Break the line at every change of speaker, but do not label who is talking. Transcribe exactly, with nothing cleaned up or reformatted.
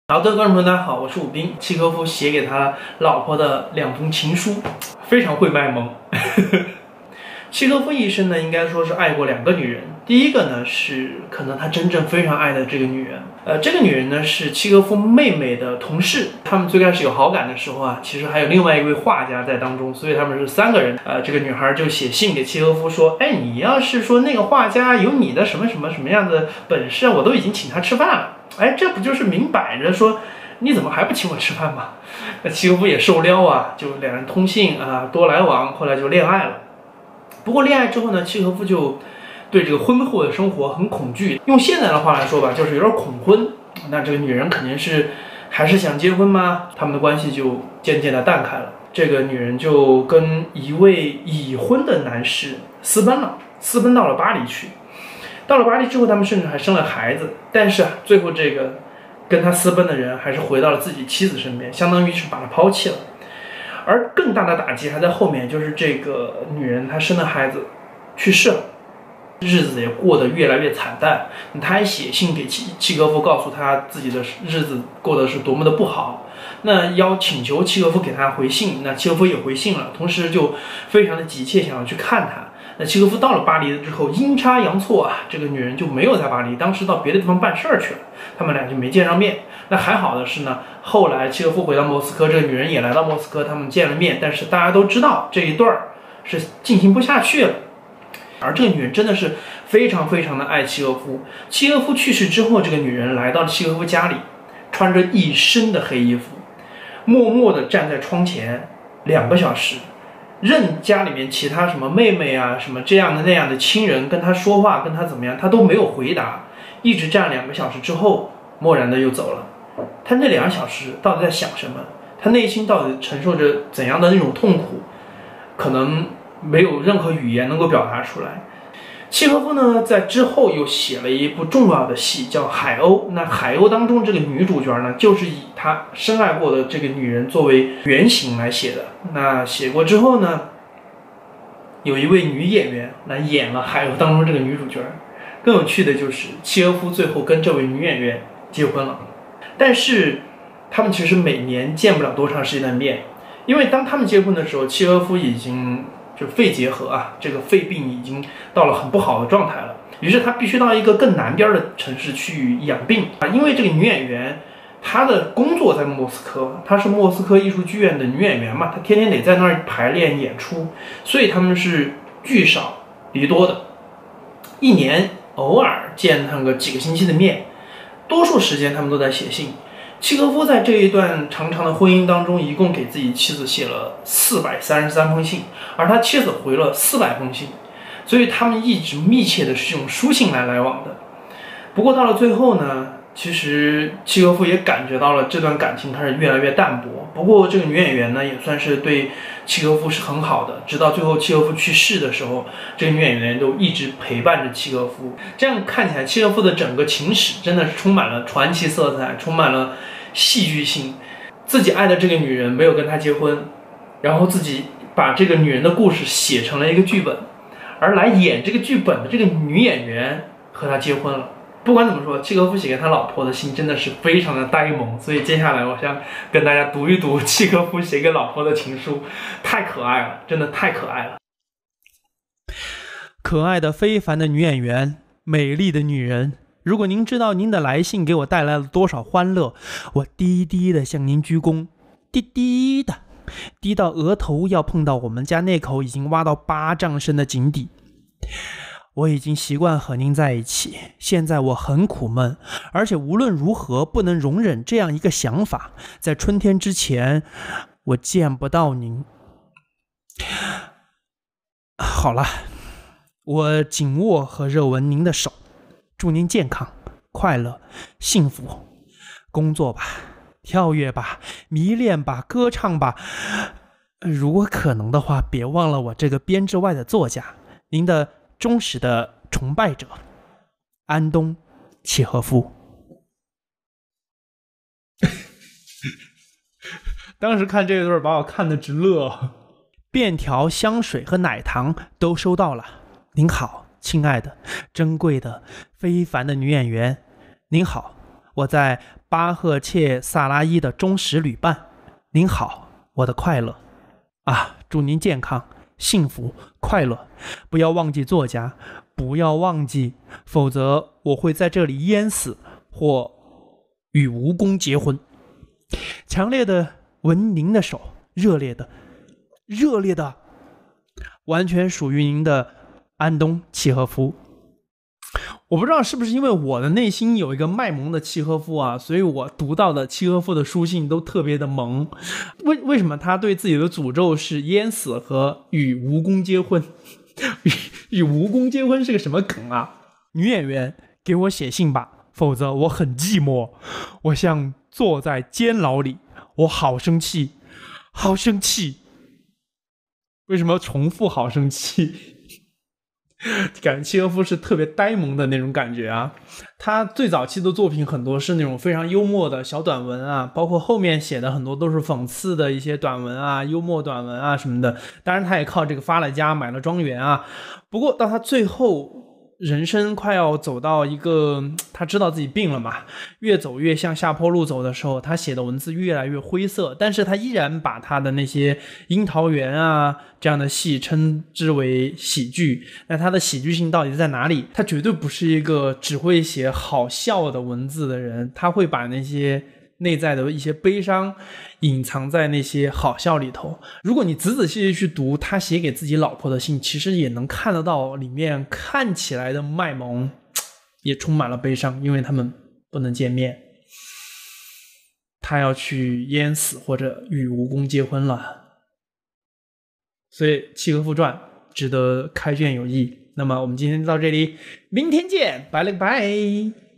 好的，观众朋友大家好，我是武斌。契诃夫写给他老婆的两封情书，非常会卖萌。契诃夫一生呢，应该说是爱过两个女人。第一个呢，是可能他真正非常爱的这个女人。呃，这个女人呢是契诃夫妹妹的同事。他们最开始有好感的时候啊，其实还有另外一位画家在当中，所以他们是三个人。呃，这个女孩就写信给契诃夫说：“哎，你要是说那个画家有你的什么什么什么样的本事，我都已经请他吃饭了。哎，这不就是明摆着说你怎么还不请我吃饭吗？”那契诃夫也受撩啊，就两人通信啊，多来往，后来就恋爱了。不过恋爱之后呢，契诃夫就对这个婚后的生活很恐惧，用现在的话来说吧，就是有点恐婚。那这个女人肯定是还是想结婚吗？他们的关系就渐渐的淡开了。这个女人就跟一位已婚的男士私奔了，私奔到了巴黎去。到了巴黎之后，他们甚至还生了孩子。但是啊，最后这个跟他私奔的人还是回到了自己妻子身边，相当于是把他抛弃了。而更大的打击还在后面，就是这个女人她生的孩子去世了，日子也过得越来越惨淡。她还写信给契契诃夫，告诉他自己的日子过得是多么的不好。那要请求契诃夫给他回信，那契诃夫也回信了，同时就非常的急切想要去看他。那契诃夫到了巴黎之后，阴差阳错啊，这个女人就没有在巴黎，当时到别的地方办事儿去了，他们俩就没见上面。那还好的是呢，后来契诃夫回到莫斯科，这个女人也来到莫斯科，他们见了面，但是大家都知道这一对儿是进行不下去了。而这个女人真的是非常非常的爱契诃夫。契诃夫去世之后，这个女人来到了契诃夫家里，穿着一身的黑衣服，默默地站在窗前两个小时，任家里面其他什么妹妹啊什么这样的那样的亲人跟她说话，跟她怎么样，她都没有回答，一直站两个小时之后，漠然的又走了。她那两个小时到底在想什么？她内心到底承受着怎样的那种痛苦？可能没有任何语言能够表达出来。契诃夫呢，在之后又写了一部重要的戏，叫《海鸥》。那《海鸥》当中这个女主角呢，就是以她深爱过的这个女人作为原型来写的。那写过之后呢，有一位女演员来演了《海鸥》当中这个女主角。更有趣的就是，契诃夫最后跟这位女演员结婚了，但是他们其实每年见不了多长时间的面，因为当他们结婚的时候，契诃夫已经就肺结核啊，这个肺病已经到了很不好的状态了，于是他必须到一个更南边的城市去养病啊。因为这个女演员她的工作在莫斯科，她是莫斯科艺术剧院的女演员嘛，她天天得在那儿排练演出，所以他们是聚少离多的，一年偶尔见他们个几个星期的面，多数时间他们都在写信。契诃夫在这一段长长的婚姻当中，一共给自己妻子写了四百三十三封信，而他妻子回了四百封信，所以他们一直密切的是用书信来来往的。不过到了最后呢，其实契诃夫也感觉到了这段感情开始越来越淡薄。不过这个女演员呢，也算是对契诃夫是很好的，直到最后契诃夫去世的时候，这个女演员都一直陪伴着契诃夫。这样看起来，契诃夫的整个情史真的是充满了传奇色彩，充满了戏剧性。自己爱的这个女人没有跟他结婚，然后自己把这个女人的故事写成了一个剧本，而来演这个剧本的这个女演员和他结婚了。不管怎么说，契诃夫写给他老婆的信真的是非常的呆萌，所以接下来我想跟大家读一读契诃夫写给老婆的情书，太可爱了，真的太可爱了。
可爱的非凡的女演员，美丽的女人，如果您知道您的来信给我带来了多少欢乐，我低低的向您鞠躬，低低的，低到额头要碰到我们家那口已经挖到八丈深的井底。我已经习惯和您在一起，现在我很苦闷，而且无论如何不能容忍这样一个想法，在春天之前我见不到您。好了，我紧握和热吻您的手，祝您健康、快乐、幸福，工作吧，跳跃吧，迷恋吧，歌唱吧，如果可能的话，别忘了我这个编制外的作家，您的忠实的崇拜者，安东·契诃夫。当时看这一段把我看得直乐。便条、香水和奶糖都收到了。您好，亲爱的、珍贵的、非凡的女演员。您好， 我在巴赫切萨拉伊的忠实旅伴。您好，我的快乐啊！祝您健康、幸福、快乐，不要忘记作家，不要忘记，否则我会在这里淹死或与蜈蚣结婚。强烈的吻您的手，热烈的，热烈的，完全属于您的安东契诃夫。我不知道是不是因为我的内心有一个卖萌的契诃夫啊，所以我读到的契诃夫的书信都特别的萌。为为什么他对自己的诅咒是淹死和与蜈蚣结婚？与与蜈蚣结婚是个什么梗啊？女演员，给我写信吧，否则我很寂寞。我像坐在监牢里，我好生气，好生气。为什么重复好生气？感觉契诃夫是特别呆萌的那种感觉啊。他最早期的作品很多是那种非常幽默的小短文啊，包括后面写的很多都是讽刺的一些短文啊，幽默短文啊什么的。当然他也靠这个发了家，买了庄园啊。不过到他最后人生快要走到一个他知道自己病了嘛，越走越向下坡路走的时候，他写的文字越来越灰色，但是他依然把他的那些樱桃园啊这样的戏称之为喜剧。那他的喜剧性到底在哪里？他绝对不是一个只会写好笑的文字的人，他会把那些内在的一些悲伤隐藏在那些好笑里头。如果你仔仔细细去读他写给自己老婆的信，其实也能看得到里面看起来的卖萌也充满了悲伤，因为他们不能见面，他要去淹死或者与蜈蚣结婚了。所以契诃夫传值得开卷有益。那么我们今天就到这里，明天见，拜了个拜。